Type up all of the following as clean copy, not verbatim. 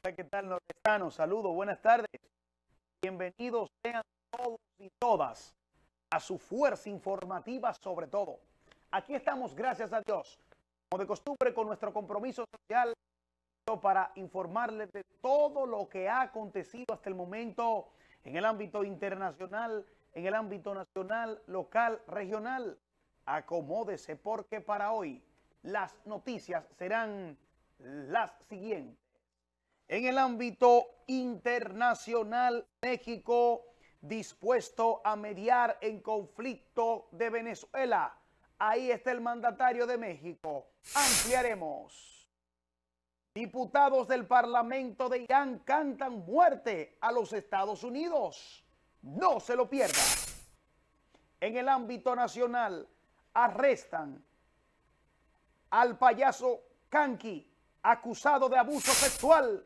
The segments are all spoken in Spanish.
Hola, ¿qué tal, nordestanos? Saludos, buenas tardes. Bienvenidos sean todos y todas a su fuerza informativa sobre todo. Aquí estamos, gracias a Dios, como de costumbre, con nuestro compromiso social para informarles de todo lo que ha acontecido hasta el momento en el ámbito internacional, en el ámbito nacional, local, regional. Acomódese porque para hoy las noticias serán las siguientes. En el ámbito internacional, México dispuesto a mediar en conflicto de Venezuela. Ahí está el mandatario de México. Ampliaremos. Diputados del Parlamento de Irán cantan muerte a los Estados Unidos. No se lo pierda. En el ámbito nacional, arrestan al payaso Kanki, acusado de abuso sexual.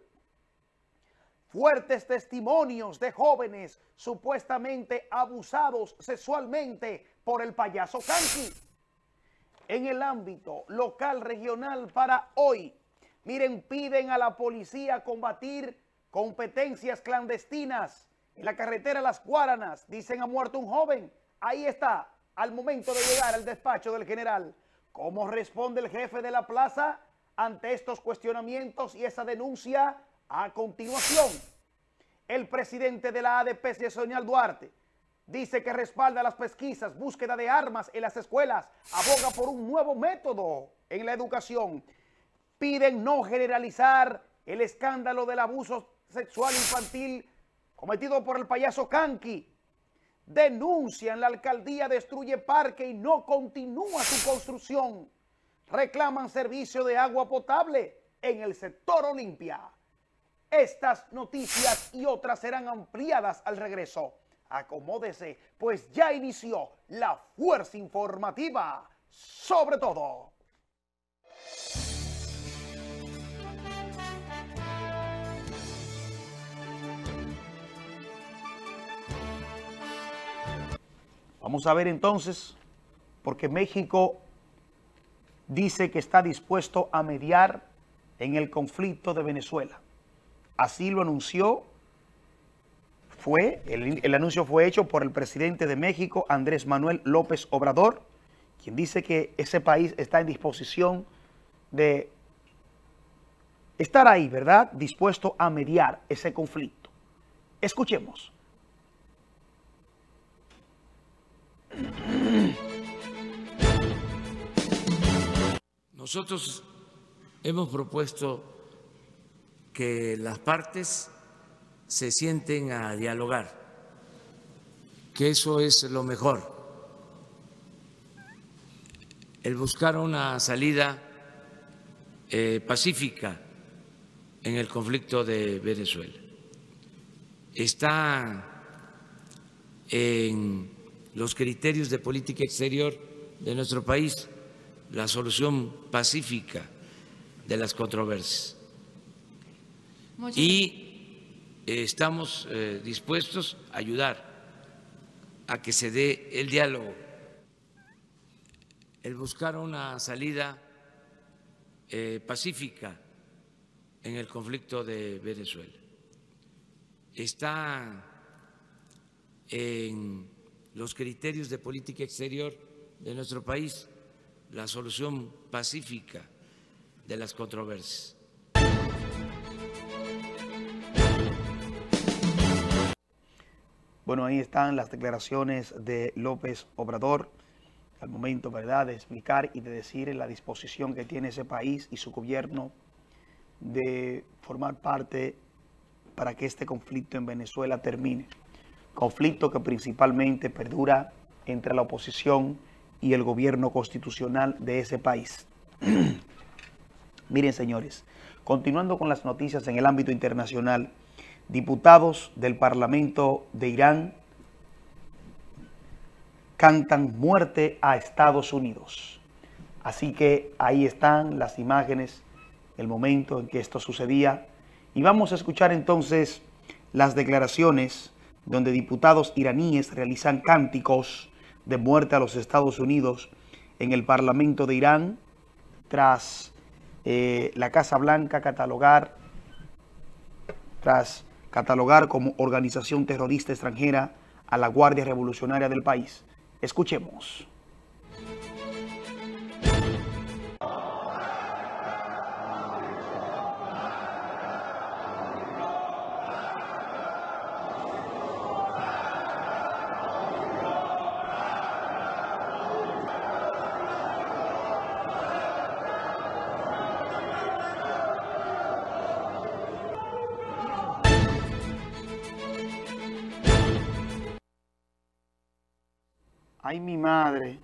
Fuertes testimonios de jóvenes supuestamente abusados sexualmente por el payaso Kanki. En el ámbito local, regional, para hoy, miren, piden a la policía combatir competencias clandestinas. En la carretera Las Guaranas, dicen, ha muerto un joven. Ahí está, al momento de llegar al despacho del general. ¿Cómo responde el jefe de la plaza ante estos cuestionamientos y esa denuncia? A continuación, el presidente de la ADP, Cesonial Duarte, dice que respalda las pesquisas, búsqueda de armas en las escuelas, aboga por un nuevo método en la educación. Piden no generalizar el escándalo del abuso sexual infantil cometido por el payaso Kanki. Denuncian la alcaldía destruye parque y no continúa su construcción. Reclaman servicio de agua potable en el sector Olimpia. Estas noticias y otras serán ampliadas al regreso. Acomódese, pues ya inició la fuerza informativa sobre todo. Vamos a ver entonces, porque México dice que está dispuesto a mediar en el conflicto de Venezuela. Así lo anunció, el anuncio fue hecho por el presidente de México, Andrés Manuel López Obrador, quien dice que ese país está en disposición de estar ahí, ¿verdad? Dispuesto a mediar ese conflicto. Escuchemos. Nosotros hemos propuesto que las partes se sienten a dialogar, que eso es lo mejor. El buscar una salida pacífica en el conflicto de Venezuela. Está en los criterios de política exterior de nuestro país la solución pacífica de las controversias. Y estamos dispuestos a ayudar a que se dé el diálogo, el buscar una salida pacífica en el conflicto de Venezuela. Está en los criterios de política exterior de nuestro país la solución pacífica de las controversias. Bueno, ahí están las declaraciones de López Obrador al momento, ¿verdad?, de explicar y de decir la disposición que tiene ese país y su gobierno de formar parte para que este conflicto en Venezuela termine. Conflicto que principalmente perdura entre la oposición y el gobierno constitucional de ese país. Miren, señores, continuando con las noticias en el ámbito internacional, diputados del Parlamento de Irán cantan muerte a Estados Unidos. Así que ahí están las imágenes, el momento en que esto sucedía. Y vamos a escuchar entonces las declaraciones donde diputados iraníes realizan cánticos de muerte a los Estados Unidos en el Parlamento de Irán, tras la Casa Blanca catalogar tras catalogar como organización terrorista extranjera a la Guardia Revolucionaria del país. Escuchemos. Ay, mi madre.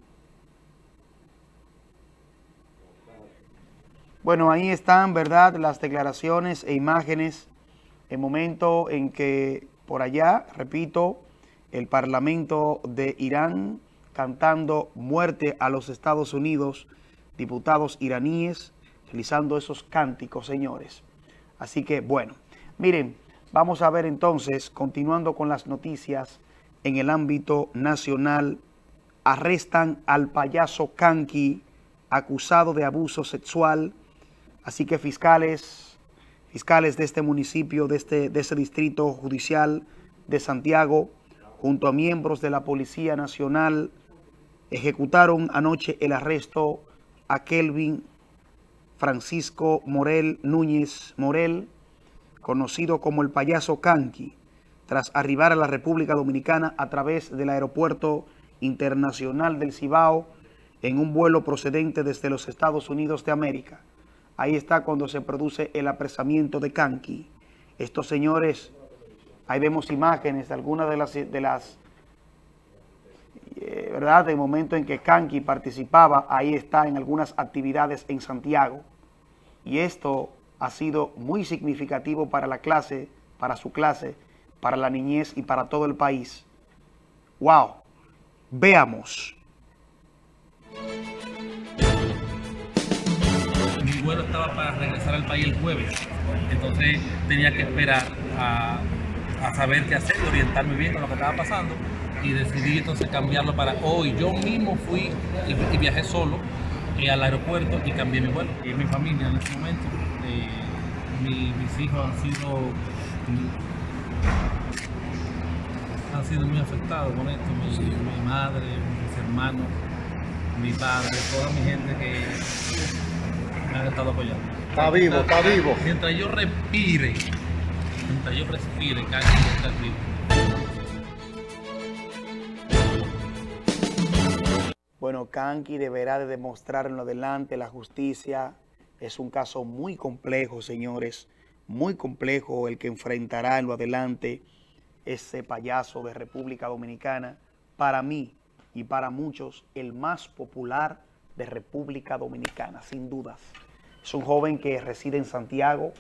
Bueno, ahí están, ¿verdad?, las declaraciones e imágenes, el momento en que por allá, repito, el Parlamento de Irán cantando muerte a los Estados Unidos, diputados iraníes realizando esos cánticos, señores. Así que, bueno, miren, vamos a ver entonces, continuando con las noticias en el ámbito nacional. Arrestan al payaso Kanki, acusado de abuso sexual. Así que fiscales de este municipio, de ese distrito judicial de Santiago, junto a miembros de la Policía Nacional, ejecutaron anoche el arresto a Kelvin Francisco Morel Núñez Morel, conocido como el payaso Kanki, tras arribar a la República Dominicana a través del aeropuerto internacional del Cibao en un vuelo procedente desde los Estados Unidos de América. Ahí está cuando se produce el apresamiento de Kanki. Estos señores, ahí vemos imágenes de algunas de las ¿verdad?, del momento en que Kanki participaba, ahí está en algunas actividades en Santiago. Y esto ha sido muy significativo para la clase, para su clase, para la niñez y para todo el país. ¡Wow! Veamos. Mi vuelo estaba para regresar al país el jueves, entonces tenía que esperar a saber qué hacer y orientarme bien con lo que estaba pasando, y decidí entonces cambiarlo para hoy. Yo mismo fui y viajé solo al aeropuerto y cambié mi vuelo. Y mi familia en ese momento, mis hijos han sido muy afectados con esto, mi madre, mis hermanos, mi padre, toda mi gente que me han estado apoyando. Está vivo. Mientras yo respire, Kanki está vivo. Bueno, Kanki deberá de demostrar en lo adelante la justicia. Es un caso muy complejo, señores, muy complejo el que enfrentará en lo adelante ese payaso de República Dominicana. Para mí y para muchos, el más popular de República Dominicana, sin dudas. Es un joven que reside en Santiago,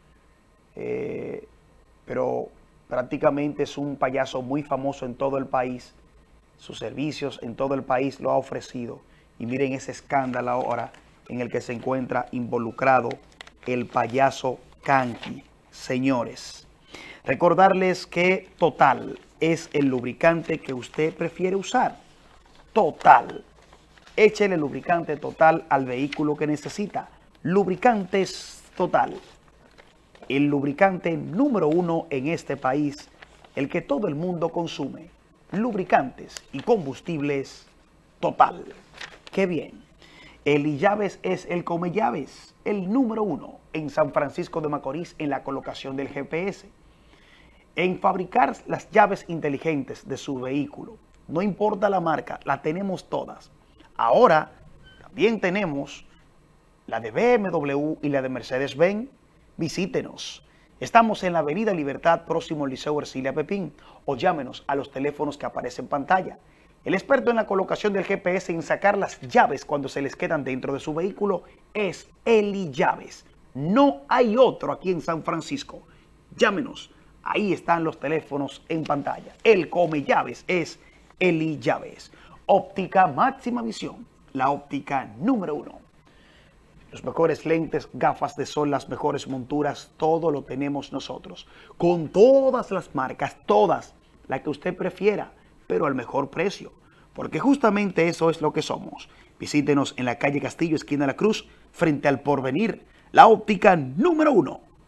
pero prácticamente es un payaso muy famoso en todo el país. Sus servicios en todo el país lo ha ofrecido. Y miren ese escándalo ahora en el que se encuentra involucrado el payaso Kanki. Señores, recordarles que Total es el lubricante que usted prefiere usar. Total. Échele lubricante Total al vehículo que necesita. Lubricantes Total. El lubricante número 1 en este país, el que todo el mundo consume. Lubricantes y combustibles Total. ¡Qué bien! Eli Llaves es el come llaves, el número 1 en San Francisco de Macorís en la colocación del GPS. En fabricar las llaves inteligentes de su vehículo. No importa la marca, la tenemos todas. Ahora también tenemos la de BMW y la de Mercedes-Benz. Visítenos. Estamos en la Avenida Libertad, próximo al Liceo Ercilia Pepín, o llámenos a los teléfonos que aparecen en pantalla. El experto en la colocación del GPS en sacar las llaves cuando se les quedan dentro de su vehículo es Eli Llaves. No hay otro aquí en San Francisco. Llámenos. Ahí están los teléfonos en pantalla. El come llaves es Eli Llaves. Óptica Máxima Visión, la óptica número 1. Los mejores lentes, gafas de sol, las mejores monturas, todo lo tenemos nosotros. Con todas las marcas, todas, la que usted prefiera, pero al mejor precio. Porque justamente eso es lo que somos. Visítenos en la calle Castillo, esquina de la Cruz, frente al Porvenir, la óptica número 1.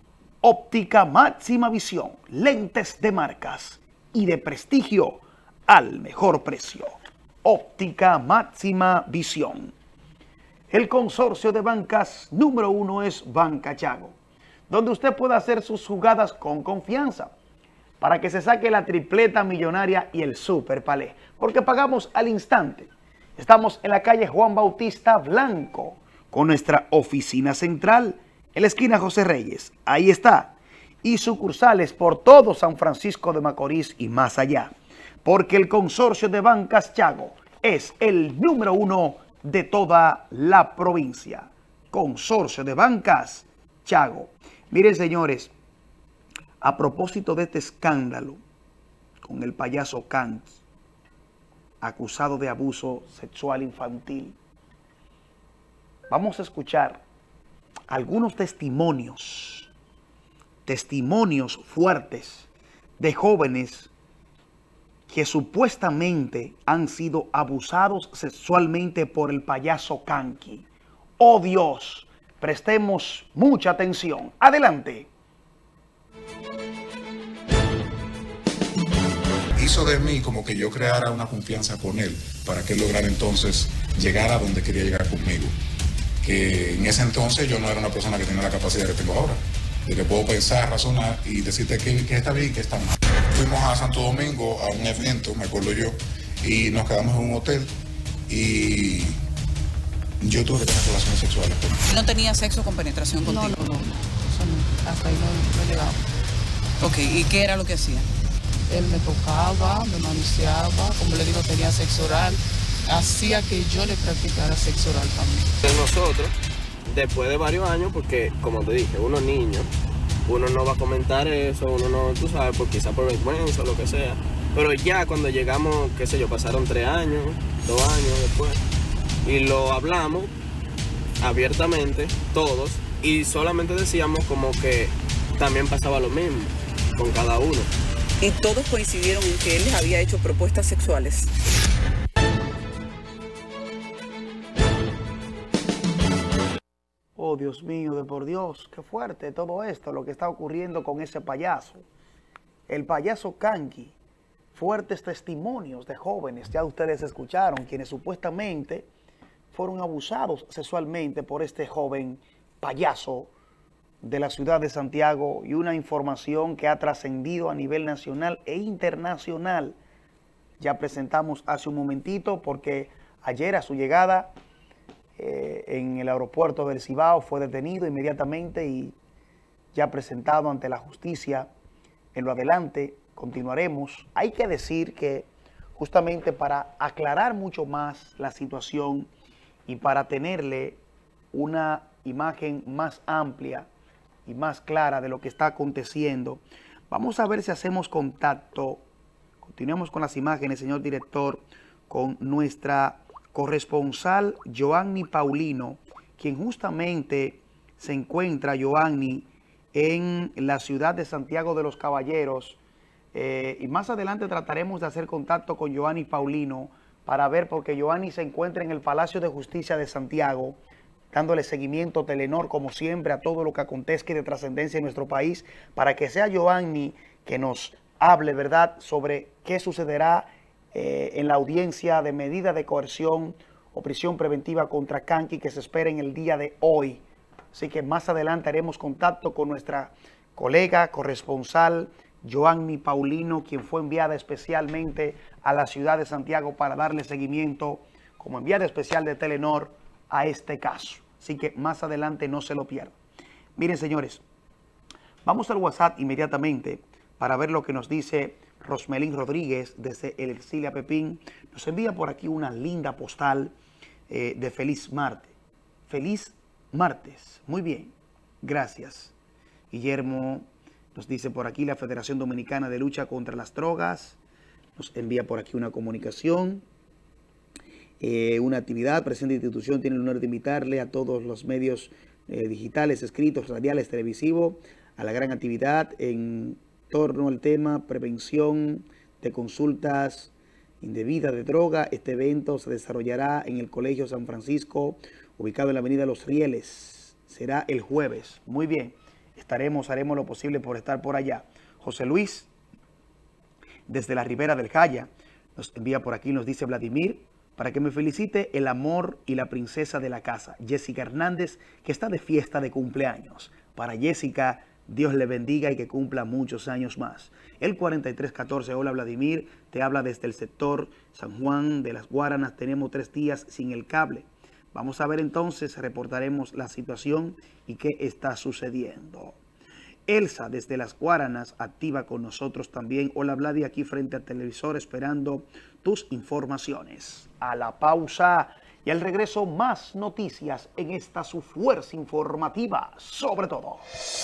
Óptica Máxima Visión, lentes de marcas y de prestigio al mejor precio. Óptica Máxima Visión. El consorcio de bancas número 1 es Banca Chago, donde usted puede hacer sus jugadas con confianza para que se saque la tripleta millonaria y el super palé, porque pagamos al instante. Estamos en la calle Juan Bautista Blanco, con nuestra oficina central en la esquina José Reyes. Ahí está. Y sucursales por todo San Francisco de Macorís y más allá. Porque el consorcio de bancas Chago es el número 1 de toda la provincia. Consorcio de bancas Chago. Miren, señores, a propósito de este escándalo con el payaso Kanki, acusado de abuso sexual infantil, vamos a escuchar algunos testimonios fuertes de jóvenes que supuestamente han sido abusados sexualmente por el payaso Kanki. ¡Oh Dios! Prestemos mucha atención. Adelante. Hizo de mí como que yo creara una confianza con él para que él lograra entonces llegar a donde quería llegar conmigo. Que en ese entonces yo no era una persona que tenía la capacidad que tengo ahora, de que puedo pensar, razonar y decirte que está bien y que está mal. Fuimos a Santo Domingo a un evento, me acuerdo yo, y nos quedamos en un hotel y yo tuve que tener relaciones sexuales con él. ¿No tenía sexo con penetración contigo? No. Eso no. Hasta ahí no llegaba. Ok, ¿y qué era lo que hacía? Él me tocaba, me manoseaba, como le digo, tenía sexo oral. Hacía que yo le practicara sexo oral también. De nosotros, después de varios años, porque como te dije, uno es niño, uno no va a comentar eso, uno no, tú sabes, quizá por vergüenza o lo que sea. Pero ya cuando llegamos, qué sé yo, pasaron 3 años, 2 años después, y lo hablamos abiertamente, todos, y solamente decíamos como que también pasaba lo mismo con cada uno. ¿Y todos coincidieron en que él les había hecho propuestas sexuales? Oh, Dios mío, de por Dios, qué fuerte todo esto, lo que está ocurriendo con ese payaso. El payaso Kanki. Fuertes testimonios de jóvenes, ya ustedes escucharon, quienes supuestamente fueron abusados sexualmente por este joven payaso de la ciudad de Santiago, y una información que ha trascendido a nivel nacional e internacional. Ya presentamos hace un momentito, porque ayer a su llegada en el aeropuerto del Cibao fue detenido inmediatamente y ya presentado ante la justicia. En lo adelante continuaremos. Hay que decir que justamente para aclarar mucho más la situación y para tenerle una imagen más amplia y más clara de lo que está aconteciendo, vamos a ver si hacemos contacto. Continuamos con las imágenes, señor director, con nuestra corresponsal Joanny Paulino, quien justamente se encuentra, Joanny, en la ciudad de Santiago de los Caballeros. Y más adelante trataremos de hacer contacto con Joanny Paulino para ver, porque Joanny se encuentra en el Palacio de Justicia de Santiago, dándole seguimiento Telenor, como siempre, a todo lo que acontezca de trascendencia en nuestro país, para que sea Joanny que nos hable, ¿verdad?, sobre qué sucederá en la audiencia de medida de coerción o prisión preventiva contra Kanki, que se espera en el día de hoy. Así que más adelante haremos contacto con nuestra colega corresponsal Joanny Paulino, quien fue enviada especialmente a la ciudad de Santiago para darle seguimiento como enviada especial de Telenor a este caso. Así que más adelante no se lo pierdan. Miren, señores, vamos al WhatsApp inmediatamente para ver lo que nos dice Rosmelín Rodríguez desde el Ercilia Pepín. Nos envía por aquí una linda postal de feliz martes. Feliz martes. Muy bien. Gracias. Guillermo nos dice por aquí: la Federación Dominicana de Lucha contra las Drogas nos envía por aquí una comunicación. Una actividad, presente institución tiene el honor de invitarle a todos los medios digitales, escritos, radiales, televisivos, a la gran actividad en torno al tema prevención de consultas indebidas de droga. Este evento se desarrollará en el Colegio San Francisco, ubicado en la avenida Los Rieles. Será el jueves. Muy bien. haremos lo posible por estar por allá. José Luis, desde la Ribera del Jaya, nos envía por aquí, nos dice Vladimir, para que me felicite el amor y la princesa de la casa, Jessica Hernández, que está de fiesta de cumpleaños. Para Jessica, Dios le bendiga y que cumpla muchos años más. El 4314, hola Vladimir, te habla desde el sector San Juan de las Guaranas. Tenemos 3 días sin el cable. Vamos a ver entonces, reportaremos la situación y qué está sucediendo. Elsa desde las Guaranas, activa con nosotros también. Hola Vladi, aquí frente al televisor esperando tus informaciones. A la pausa y al regreso más noticias en esta su fuerza informativa, sobre todo.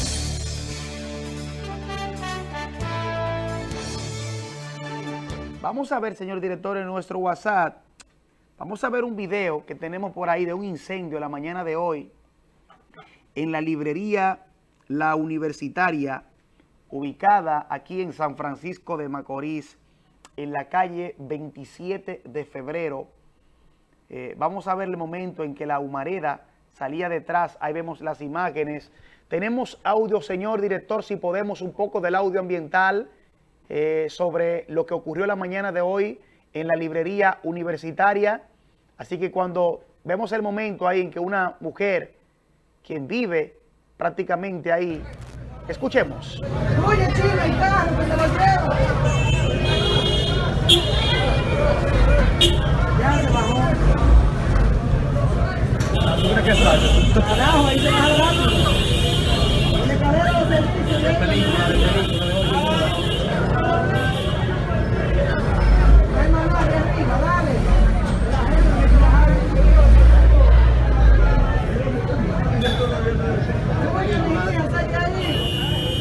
Vamos a ver, señor director, en nuestro WhatsApp, vamos a ver un video que tenemos por ahí de un incendio la mañana de hoy en la librería La Universitaria, ubicada aquí en San Francisco de Macorís, en la calle 27 de febrero. Vamos a ver el momento en que la humareda salía detrás. Ahí vemos las imágenes. Tenemos audio, señor director, si podemos, un poco del audio ambiental sobre lo que ocurrió la mañana de hoy en la librería universitaria. Así que cuando vemos el momento ahí en que una mujer, quien vive prácticamente ahí, escuchemos. Oye, Chile, el carro, que se lo llevo. Ya se bajó. Carajo, ahí se baja rápido. Le cargaron los servicios de película. Ven, mamá, de arriba, dale. La gente tiene que bajar. Oye, mi hija, sal de ahí.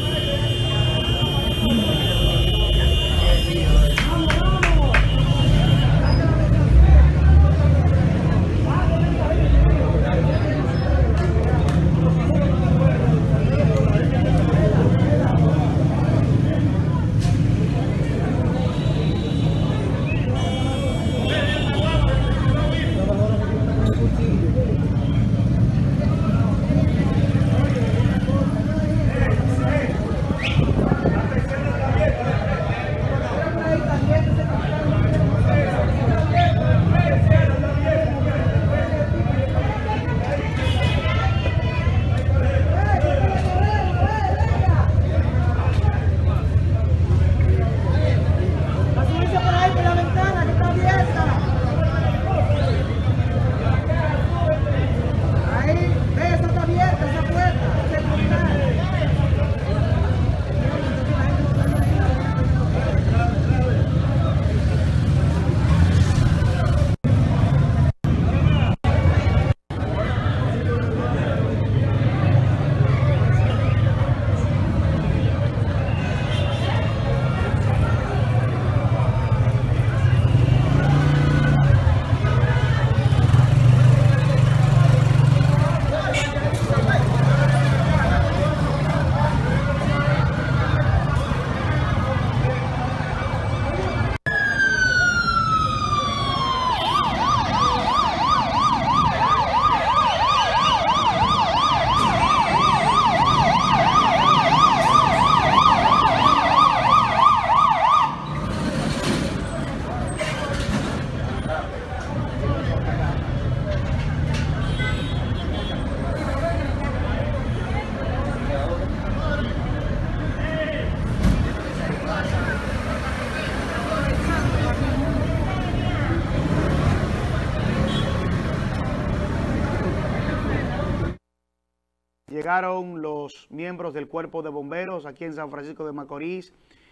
Llegaron los miembros del Cuerpo de Bomberos aquí en San Francisco de Macorís,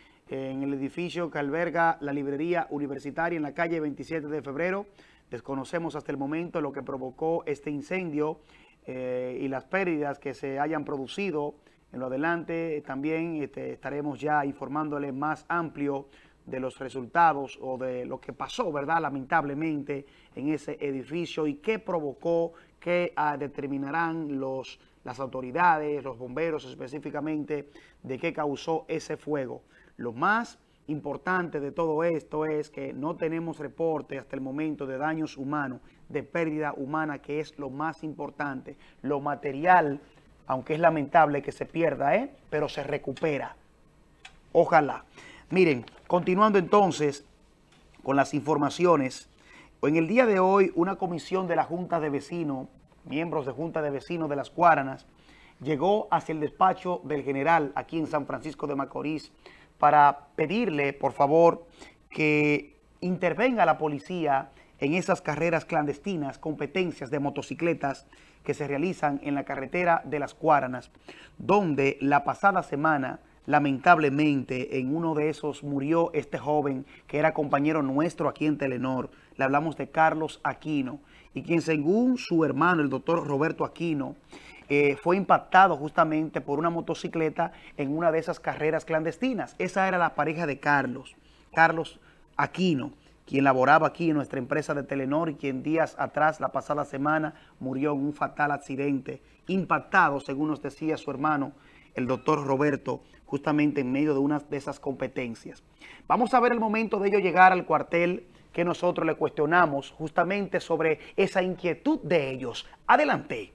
en el edificio que alberga la librería universitaria en la calle 27 de febrero. Desconocemos hasta el momento lo que provocó este incendio y las pérdidas que se hayan producido. En lo adelante también estaremos ya informándole más amplio de los resultados o de lo que pasó, ¿verdad?, lamentablemente en ese edificio y qué provocó, qué determinarán las autoridades, los bomberos específicamente, de qué causó ese fuego. Lo más importante de todo esto es que no tenemos reporte hasta el momento de daños humanos, de pérdida humana, que es lo más importante. Lo material aunque es lamentable que se pierda, pero se recupera. Ojalá. Miren, continuando entonces con las informaciones, en el día de hoy una comisión de la Junta de Vecinos, miembros de Junta de Vecinos de Las Guaranas, llegó hacia el despacho del general aquí en San Francisco de Macorís para pedirle, por favor, que intervenga la policía en esas carreras clandestinas, competencias de motocicletas que se realizan en la carretera de Las Guaranas, donde la pasada semana, lamentablemente, en uno de esos murió este joven que era compañero nuestro aquí en Telenor. Le hablamos de Carlos Aquino, y quien según su hermano, el doctor Roberto Aquino, fue impactado justamente por una motocicleta en una de esas carreras clandestinas. Esa era la pareja de Carlos Aquino, quien laboraba aquí en nuestra empresa de Telenor y quien días atrás, la pasada semana, murió en un fatal accidente, impactado, según nos decía su hermano, el doctor Roberto, justamente en medio de una de esas competencias. Vamos a ver el momento de ellos llegar al cuartel que nosotros le cuestionamos justamente sobre esa inquietud de ellos. Adelante.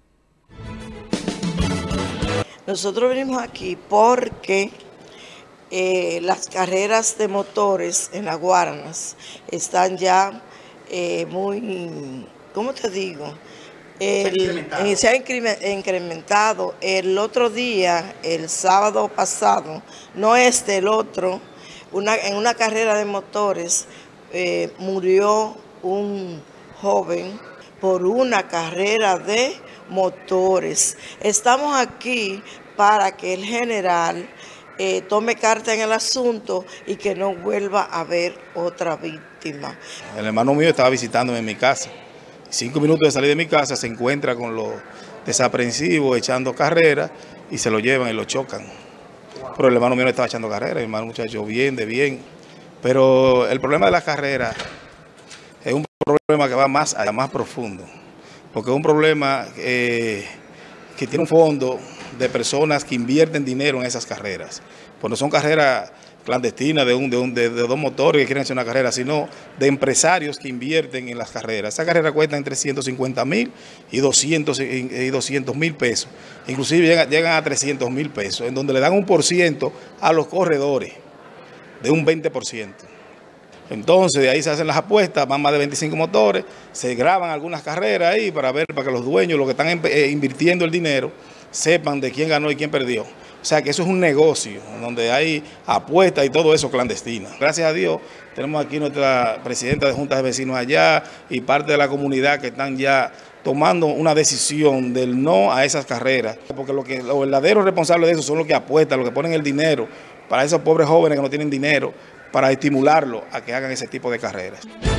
Nosotros venimos aquí porque las carreras de motores en Las Guaranas están ya muy, ¿cómo te digo? Se ha incrementado. El otro día, el sábado pasado, no el otro, en una carrera de motores murió un joven por una carrera de motores. Estamos aquí para que el general tome carta en el asunto y que no vuelva a haber otra víctima. El hermano mío estaba visitándome en mi casa. 5 minutos de salir de mi casa se encuentra con los desaprensivos echando carrera y se lo llevan y lo chocan. Pero el hermano mío no estaba echando carrera, el hermano muchacho bien, de bien. Pero el problema de las carreras es un problema que va más allá, más profundo. Porque es un problema que tiene un fondo de personas que invierten dinero en esas carreras. Pues no son carreras clandestinas de dos motores que quieren hacer una carrera, sino de empresarios que invierten en las carreras. Esas carreras cuestan entre 150,000 y 200,000 pesos. Inclusive llegan a 300,000 pesos, en donde le dan un % a los corredores, de un 20%. Entonces de ahí se hacen las apuestas, van más de 25 motores, se graban algunas carreras ahí para que los dueños, los que están invirtiendo el dinero, sepan de quién ganó y quién perdió. O sea que eso es un negocio donde hay apuestas y todo eso clandestina. Gracias a Dios tenemos aquí nuestra presidenta de Juntas de Vecinos allá y parte de la comunidad que están ya tomando una decisión del no a esas carreras. Porque los verdaderos responsables de eso son los que apuestan, los que ponen el dinero para esos pobres jóvenes que no tienen dinero, para estimularlos a que hagan ese tipo de carreras.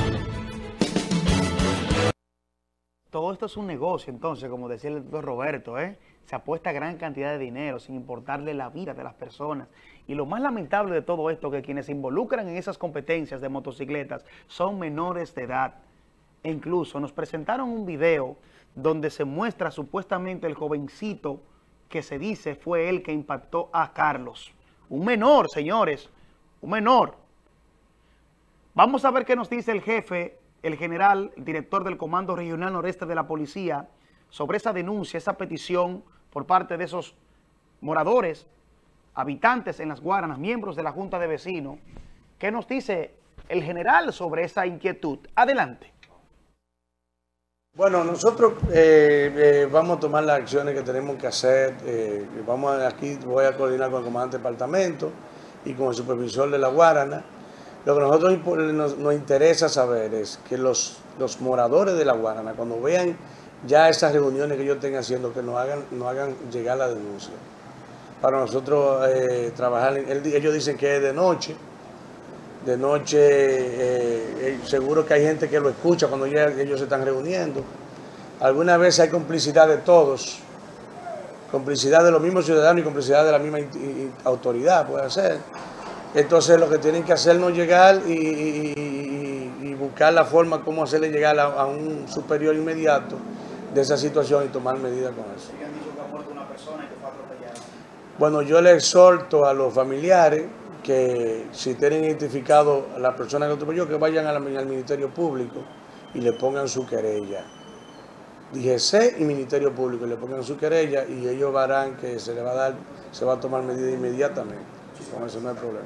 Todo esto es un negocio, entonces, como decía el doctor Roberto, se apuesta gran cantidad de dinero sin importarle la vida de las personas. Y lo más lamentable de todo esto es que quienes se involucran en esas competencias de motocicletas son menores de edad. E incluso nos presentaron un video donde se muestra supuestamente el jovencito que se dice fue el que impactó a Carlos. Un menor, señores, un menor. Vamos a ver qué nos dice el jefe, el general, el director del Comando Regional Noreste de la Policía, sobre esa denuncia, esa petición por parte de esos moradores, habitantes en Las Guaranas, miembros de la Junta de Vecinos. ¿Qué nos dice el general sobre esa inquietud? Adelante. Bueno, nosotros vamos a tomar las acciones que tenemos que hacer. Aquí voy a coordinar con el comandante del departamento y con el supervisor de La Guarana. Lo que a nosotros nos interesa saber es que los moradores de La Guarana, cuando vean ya esas reuniones que yo tenga haciendo, que nos hagan llegar la denuncia. Para nosotros trabajar, ellos dicen que es de noche. De noche, seguro que hay gente que lo escucha cuando ellos se están reuniendo. Algunas veces hay complicidad de todos, complicidad de los mismos ciudadanos y complicidad de la misma autoridad, puede ser. Entonces lo que tienen que hacernos llegar y buscar la forma como hacerle llegar a un superior inmediato de esa situación y tomar medidas con eso. ¿Sí han dicho que ha muerto una persona y que fue atropellada? Bueno, yo le exhorto a los familiares que si tienen identificado a la persona que atropelló, que vayan al Ministerio Público y le pongan su querella. DGC y Ministerio Público, le pongan su querella y ellos verán que se va a tomar medida inmediatamente. Con eso no hay problema.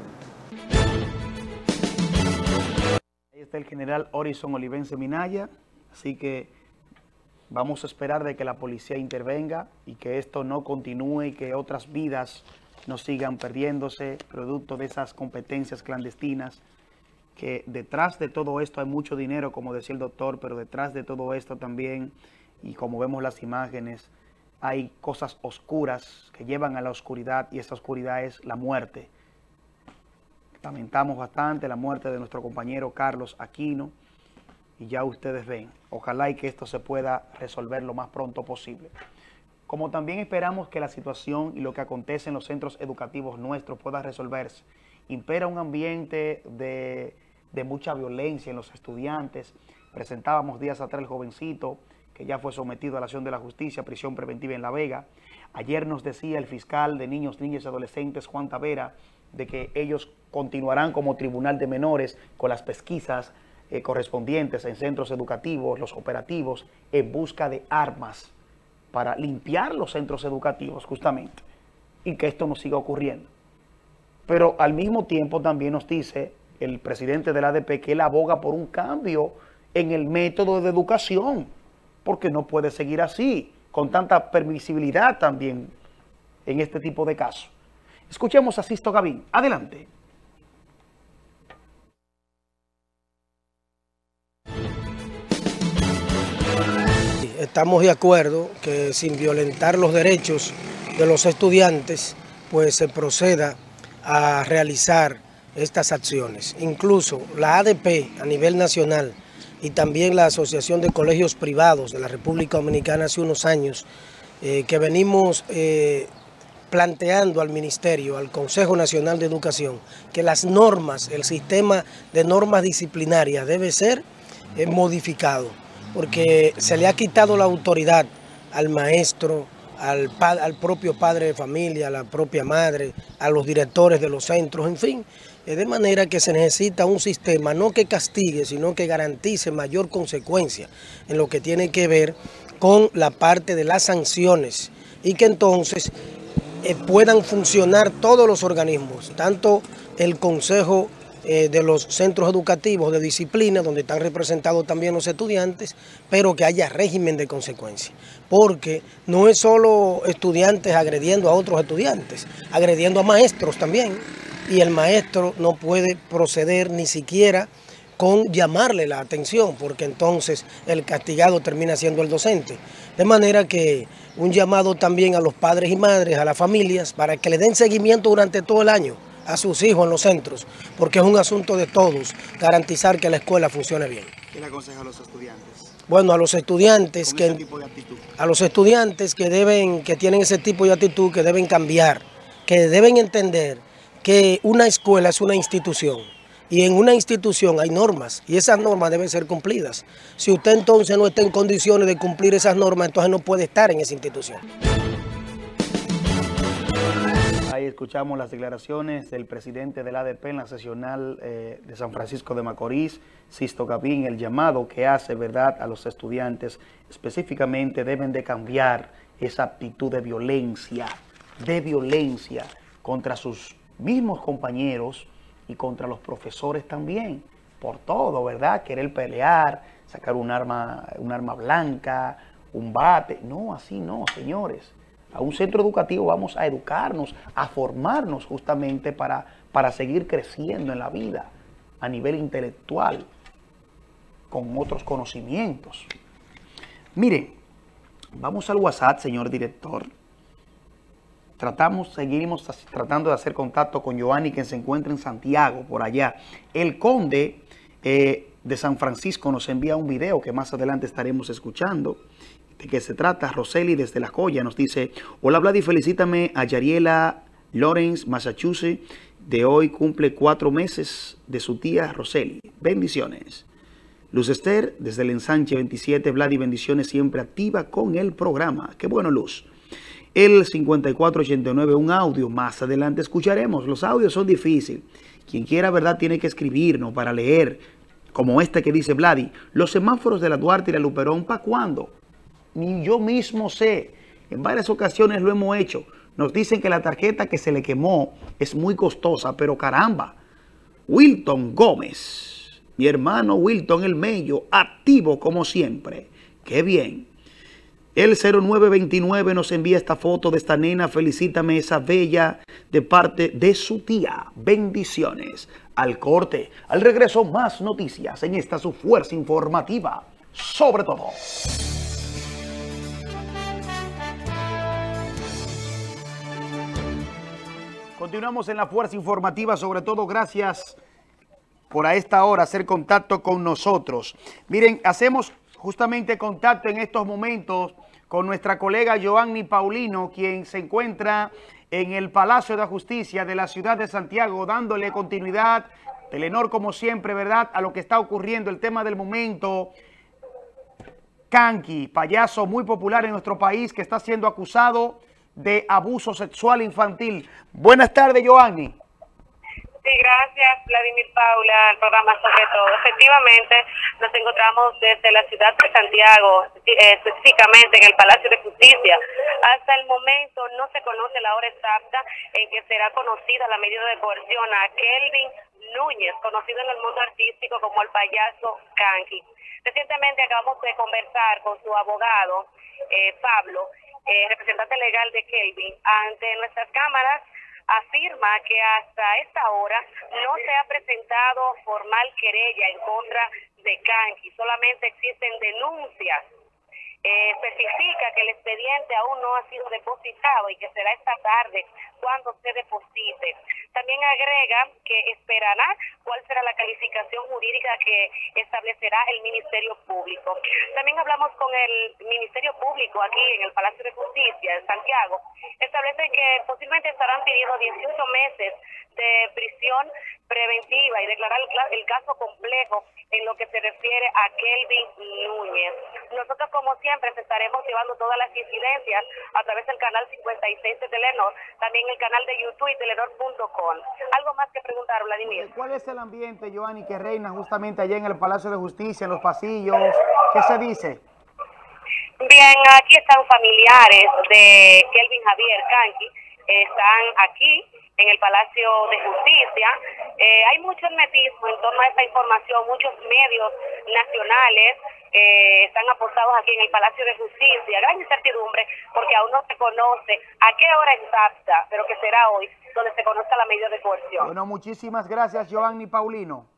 Ahí está el general Orison Olivense Minaya, así que vamos a esperar de que la policía intervenga y que esto no continúe y que otras vidas no sigan perdiéndose producto de esas competencias clandestinas, que detrás de todo esto hay mucho dinero, como decía el doctor, pero detrás de todo esto también, y como vemos las imágenes, hay cosas oscuras que llevan a la oscuridad, y esa oscuridad es la muerte. Lamentamos bastante la muerte de nuestro compañero Carlos Aquino, y ya ustedes ven, ojalá y que esto se pueda resolver lo más pronto posible. Como también esperamos que la situación y lo que acontece en los centros educativos nuestros pueda resolverse. Impera un ambiente de mucha violencia en los estudiantes. Presentábamos días atrás el jovencito que ya fue sometido a la acción de la justicia, prisión preventiva en La Vega. Ayer nos decía el fiscal de niños, niñas y adolescentes, Juan Tavera, de que ellos continuarán como tribunal de menores con las pesquisas correspondientes en centros educativos, los operativos, en busca de armas para limpiar los centros educativos justamente, y que esto no siga ocurriendo. Pero al mismo tiempo también nos dice el presidente del ADP que él aboga por un cambio en el método de educación, porque no puede seguir así, con tanta permisibilidad también en este tipo de casos. Escuchemos a Sisto Gavín. Adelante. Estamos de acuerdo que sin violentar los derechos de los estudiantes, pues se proceda a realizar estas acciones. Incluso la ADP a nivel nacional y también la Asociación de Colegios Privados de la República Dominicana hace unos años que venimos planteando al Ministerio, al Consejo Nacional de Educación, que las normas, el sistema de normas disciplinarias debe ser modificado, porque se le ha quitado la autoridad al maestro, al propio padre de familia, a la propia madre, a los directores de los centros, en fin, de manera que se necesita un sistema no que castigue, sino que garantice mayor consecuencia en lo que tiene que ver con la parte de las sanciones y que entonces puedan funcionar todos los organismos, tanto el Consejo de los centros educativos de disciplina, donde están representados también los estudiantes, pero que haya régimen de consecuencia, porque no es solo estudiantes agrediendo a otros estudiantes, agrediendo a maestros también, y el maestro no puede proceder ni siquiera con llamarle la atención, porque entonces el castigado termina siendo el docente. De manera que un llamado también a los padres y madres, a las familias, para que le den seguimiento durante todo el año a sus hijos en los centros, porque es un asunto de todos, garantizar que la escuela funcione bien. ¿Qué le aconseja a los estudiantes? Bueno, a los estudiantes ¿Con ese tipo de actitud? A los estudiantes que tienen ese tipo de actitud, que deben cambiar, que deben entender que una escuela es una institución, y en una institución hay normas, y esas normas deben ser cumplidas. Si usted entonces no está en condiciones de cumplir esas normas, entonces no puede estar en esa institución. Ahí escuchamos las declaraciones del presidente del ADP en la sesional de San Francisco de Macorís, Sisto Gavín, el llamado que hace, ¿verdad?, a los estudiantes. Específicamente deben de cambiar esa actitud de violencia contra sus mismos compañeros y contra los profesores también, por todo, ¿verdad? Querer pelear, sacar un arma blanca, un bate. No, así no, señores. A un centro educativo vamos a educarnos, a formarnos justamente para seguir creciendo en la vida a nivel intelectual, con otros conocimientos. Mire, vamos al WhatsApp, señor director. Seguimos tratando de hacer contacto con Joanny, que se encuentra en Santiago, por allá. El conde de San Francisco nos envía un video que más adelante estaremos escuchando. ¿De qué se trata? Roseli desde La Joya nos dice: hola Vladi, felicítame a Yariela Lawrence, Massachusetts, de hoy cumple 4 meses de su tía Roseli. Bendiciones. Luz Esther desde el Ensanche 27, Vladi, bendiciones, siempre activa con el programa. Qué bueno, Luz. El 5489, un audio, más adelante escucharemos. Los audios son difíciles. Quien quiera, ¿verdad?, tiene que escribirnos para leer, como este que dice Vladi: los semáforos de la Duarte y la Luperón, ¿para cuándo? ni yo mismo sé. En varias ocasiones lo hemos hecho. Nos dicen que la tarjeta que se le quemó es muy costosa, pero caramba. Wilton Gómez, mi hermano Wilton El Mello, activo como siempre. ¡Qué bien! El 0929 nos envía esta foto de esta nena. Felicítame esa bella de parte de su tía. Bendiciones. Al corte, al regreso, más noticias en esta su fuerza informativa. Sobre todo. Continuamos en la fuerza informativa, sobre todo gracias por a esta hora hacer contacto con nosotros. Miren, hacemos justamente contacto en estos momentos con nuestra colega Joanny Paulino, quien se encuentra en el Palacio de Justicia de la ciudad de Santiago, dándole continuidad, Telenor como siempre, ¿verdad?, a lo que está ocurriendo, el tema del momento. Kanky, payaso muy popular en nuestro país, que está siendo acusado de abuso sexual infantil. Buenas tardes, Joanny. Sí, gracias, Vladimir Paula, al programa Sobre Todo. Efectivamente, nos encontramos desde la ciudad de Santiago, específicamente en el Palacio de Justicia. Hasta el momento no se conoce la hora exacta en que será conocida la medida de coerción a Kelvin Núñez, conocido en el mundo artístico como el payaso Kanky. Recientemente acabamos de conversar con su abogado, Pablo, representante legal de Kelvin, ante nuestras cámaras. Afirma que hasta esta hora no se ha presentado formal querella en contra de Kanky, solamente existen denuncias. Especifica que el expediente aún no ha sido depositado y que será esta tarde cuando se deposite. También agrega que esperará cuál será la calificación jurídica que establecerá el Ministerio Público. También hablamos con el Ministerio Público aquí en el Palacio de Justicia en Santiago. Establecen que posiblemente estarán pidiendo 18 meses de prisión preventiva y declarar el caso complejo en lo que se refiere a Kelvin Núñez. Nosotros, como siempre, estaremos llevando todas las incidencias a través del canal 56 de Telenor, también el canal de YouTube y telenor.com. ¿Algo más que preguntar, Vladimir? ¿Cuál es el ambiente, Joanny, que reina justamente allá en el Palacio de Justicia, en los pasillos? ¿Qué se dice? Bien, aquí están familiares de Kelvin Javier Kanky, están aquí en el Palacio de Justicia. Hay mucho hermetismo en torno a esta información, muchos medios nacionales están apostados aquí en el Palacio de Justicia. Gran incertidumbre porque aún no se conoce a qué hora exacta, pero que será hoy, donde se conozca la medida de coerción. Bueno, muchísimas gracias, Joanny Paulino.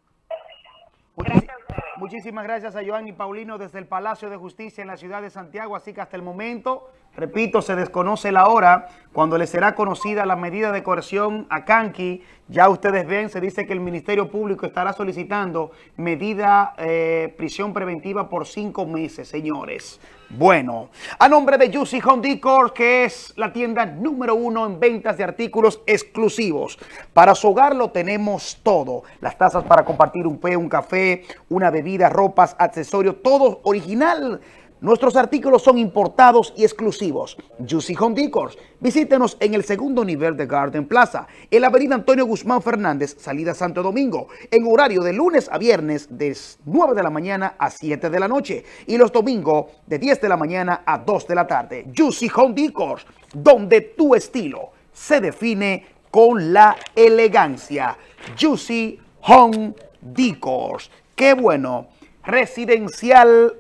Muchísimas gracias a Joanny Paulino desde el Palacio de Justicia en la ciudad de Santiago. Así que hasta el momento, repito, se desconoce la hora cuando le será conocida la medida de coerción a Kanky. Ya ustedes ven, se dice que el Ministerio Público estará solicitando medida prisión preventiva por 5 meses, señores. Bueno, a nombre de Juicy Home Decor, que es la tienda número 1 en ventas de artículos exclusivos. Para su hogar lo tenemos todo. Las tazas para compartir un té, un café, una bebida, ropas, accesorios, todo original. Nuestros artículos son importados y exclusivos. Juicy Home Decor. Visítenos en el segundo nivel de Garden Plaza, en la avenida Antonio Guzmán Fernández, salida Santo Domingo, en horario de lunes a viernes de 9 de la mañana a 7 de la noche y los domingos de 10 de la mañana a 2 de la tarde. Juicy Home Decor, donde tu estilo se define con la elegancia. Juicy Home Decor. Qué bueno. Residencial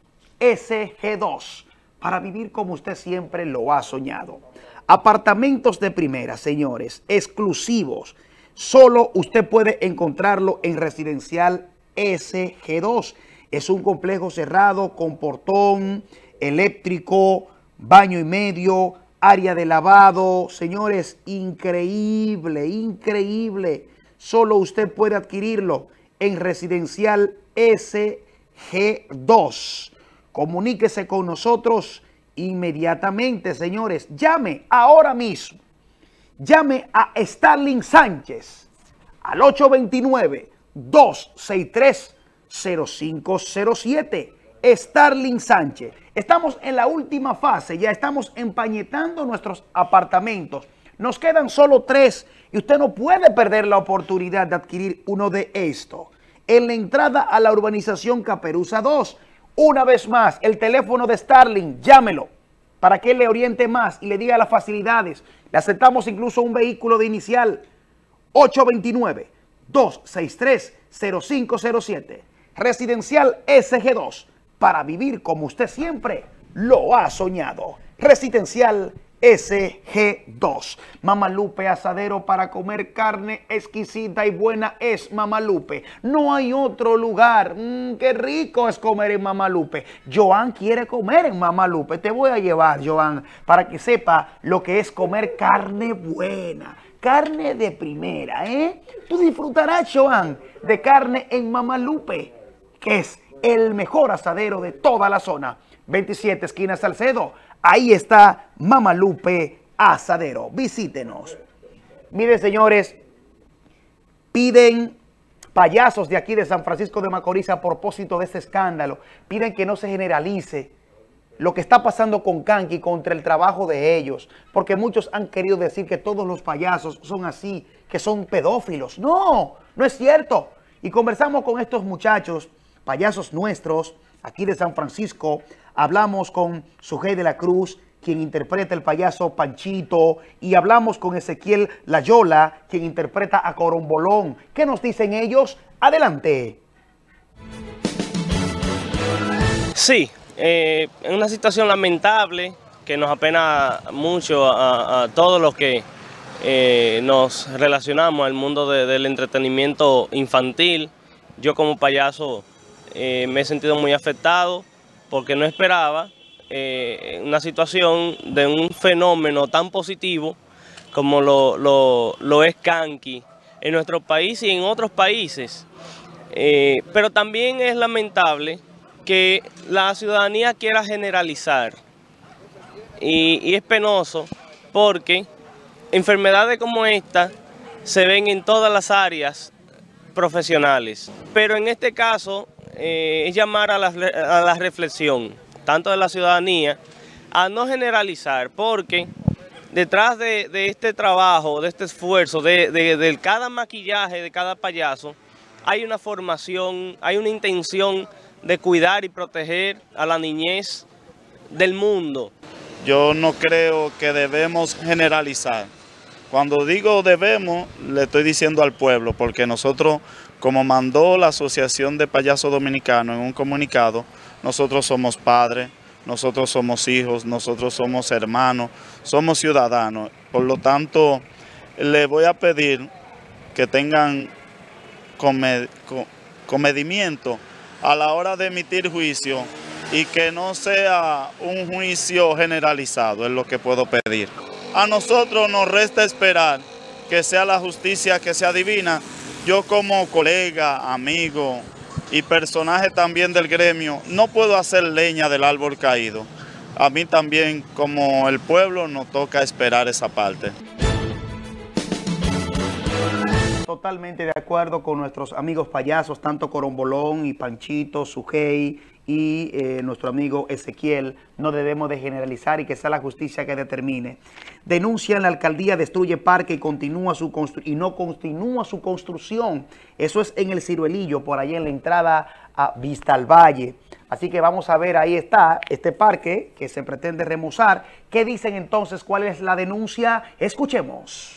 SG2, para vivir como usted siempre lo ha soñado. Apartamentos de primera, señores, exclusivos. Solo usted puede encontrarlo en Residencial SG2. Es un complejo cerrado con portón, eléctrico, baño y medio, área de lavado. Señores, increíble, increíble. Solo usted puede adquirirlo en Residencial SG2. Comuníquese con nosotros inmediatamente, señores. Llame ahora mismo. Llame a Starling Sánchez al 829-263-0507. Starling Sánchez. Estamos en la última fase. Ya estamos empañetando nuestros apartamentos. Nos quedan solo 3 y usted no puede perder la oportunidad de adquirir uno de estos. En la entrada a la urbanización Caperuza 2, Una vez más, el teléfono de Starling, llámelo para que él le oriente más y le diga las facilidades. Le aceptamos incluso un vehículo de inicial. 829-263-0507. Residencial SG2, para vivir como usted siempre lo ha soñado. Residencial SG2. Mamalupe Asadero, para comer carne exquisita y buena es Mamalupe. No hay otro lugar. Qué rico es comer en Mamalupe. Joan quiere comer en Mamalupe. Te voy a llevar, Joan, para que sepa lo que es comer carne buena. Carne de primera, ¿eh? Tú disfrutarás, Joan, de carne en Mamalupe, que es el mejor asadero de toda la zona. 27 esquina Salcedo. Ahí está Mamalupe Asadero. Visítenos. Miren, señores, piden payasos de aquí de San Francisco de Macorís a propósito de este escándalo. Piden que no se generalice lo que está pasando con Kanky contra el trabajo de ellos. Porque muchos han querido decir que todos los payasos son así, que son pedófilos. No, no es cierto. Y conversamos con estos muchachos, payasos nuestros, aquí de San Francisco. Hablamos con Sujei de la Cruz, quien interpreta el payaso Panchito, y hablamos con Ezequiel Layola, quien interpreta a Corombolón. ¿Qué nos dicen ellos? Adelante. Sí, es una situación lamentable que nos apena mucho a todos los que nos relacionamos al mundo del entretenimiento infantil. Yo como payaso me he sentido muy afectado, porque no esperaba una situación de un fenómeno tan positivo como lo es Kanky en nuestro país y en otros países. Pero también es lamentable que la ciudadanía quiera generalizar, y es penoso porque enfermedades como esta se ven en todas las áreas profesionales, pero en este caso es llamar a la reflexión, tanto de la ciudadanía, a no generalizar, porque detrás de este trabajo, de este esfuerzo, de cada maquillaje, de cada payaso, hay una formación, hay una intención de cuidar y proteger a la niñez del mundo. Yo no creo que debemos generalizar. Cuando digo debemos, le estoy diciendo al pueblo, porque nosotros, como mandó la Asociación de Payasos Dominicanos en un comunicado, nosotros somos padres, nosotros somos hijos, nosotros somos hermanos, somos ciudadanos. Por lo tanto, le voy a pedir que tengan comedimiento a la hora de emitir juicio y que no sea un juicio generalizado, es lo que puedo pedir. A nosotros nos resta esperar que sea la justicia que sea divina. Yo como colega, amigo y personaje también del gremio, no puedo hacer leña del árbol caído. A mí también, como el pueblo, nos toca esperar esa parte. Totalmente de acuerdo con nuestros amigos payasos, tanto Corombolón y Panchito, Sujei y nuestro amigo Ezequiel. No debemos de generalizar y que sea la justicia que determine. Denuncian la alcaldía destruye parque y no continúa su construcción. Eso es en el Ciruelillo, por ahí en la entrada a Vista al Valle. Así que vamos a ver, ahí está este parque que se pretende remozar. ¿Qué dicen entonces? ¿Cuál es la denuncia? Escuchemos.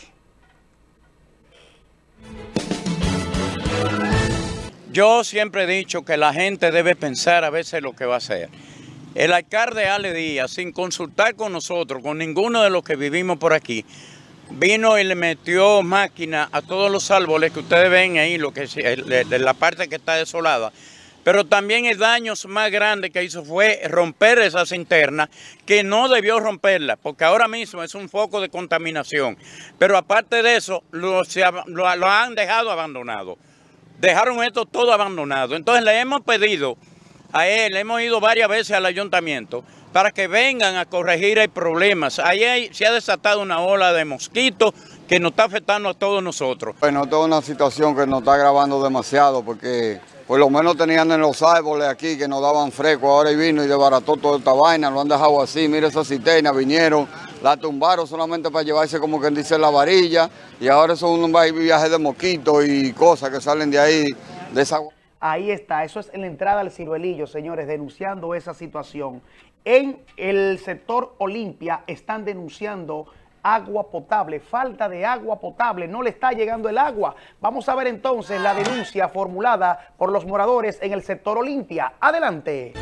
Yo siempre he dicho que la gente debe pensar a veces lo que va a hacer. El alcalde Ale Díaz, sin consultar con nosotros, con ninguno de los que vivimos por aquí, vino y le metió máquina a todos los árboles que ustedes ven ahí, de la parte que está desolada. Pero también el daño más grande que hizo fue romper esa cisterna, que no debió romperla, porque ahora mismo es un foco de contaminación. Pero aparte de eso, lo han dejado abandonado. Dejaron esto todo abandonado. Entonces le hemos pedido a él, hemos ido varias veces al ayuntamiento para que vengan a corregir el problema. Ahí se ha desatado una ola de mosquitos que nos está afectando a todos nosotros. Bueno, toda una situación que nos está agravando demasiado, porque por lo menos tenían en los árboles aquí que nos daban fresco, ahora vino y desbarató toda esta vaina, lo han dejado así. Mira esa cisterna, vinieron, la tumbaron solamente para llevarse, como quien dice, la varilla, y ahora son un viaje de mosquitos y cosas que salen de ahí, de esa. Ahí está, eso es en la entrada al Ciruelillo, señores, denunciando esa situación. En el sector Olimpia están denunciando agua potable, falta de agua potable, no le está llegando el agua. Vamos a ver entonces la denuncia formulada por los moradores en el sector Olimpia. Adelante.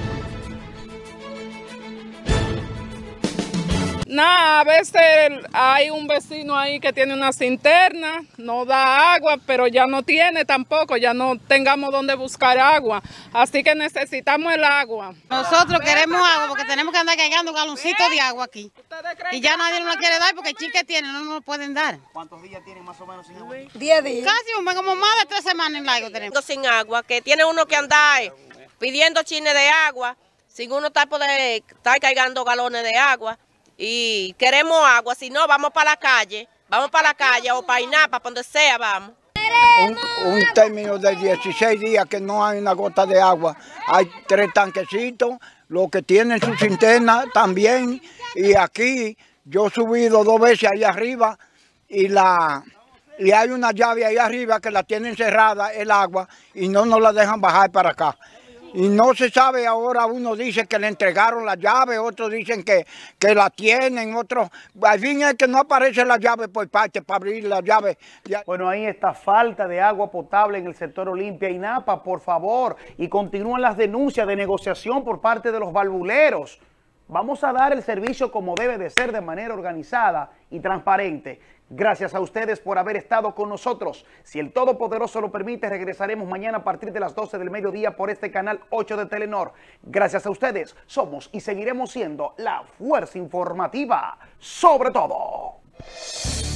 Nada, a veces hay un vecino ahí que tiene una cisterna, no da agua, pero ya no tiene tampoco, ya no tengamos donde buscar agua. Así que necesitamos el agua. Nosotros queremos agua porque tenemos que andar cargando galoncitos de agua aquí. Y ya nadie nos la quiere dar porque el chique tiene, no nos lo pueden dar. ¿Cuántos días tienen más o menos sin agua? 10 días. Casi como más de 3 semanas en largo tenemos. Sin agua, que tiene uno que andar pidiendo chines de agua, sin uno estar cargando galones de agua. Y queremos agua, si no vamos para la calle o para Inapa, para donde sea vamos. Un término de 16 días que no hay una gota de agua. Hay 3 tanquecitos, los que tienen su cisterna también. Y aquí yo he subido 2 veces ahí arriba y hay una llave ahí arriba que la tienen cerrada el agua y no nos la dejan bajar para acá. Y no se sabe ahora, uno dice que le entregaron la llave, otros dicen que la tienen, otros... Al fin es que no aparece la llave por parte para abrir la llave. Bueno, ahí está, falta de agua potable en el sector Olimpia y Napa, por favor. Y continúan las denuncias de negociación por parte de los valvuleros. Vamos a dar el servicio como debe de ser, de manera organizada y transparente. Gracias a ustedes por haber estado con nosotros. Si el Todopoderoso lo permite, regresaremos mañana a partir de las 12 del mediodía por este canal 8 de Telenor. Gracias a ustedes, somos y seguiremos siendo la fuerza informativa sobre todo.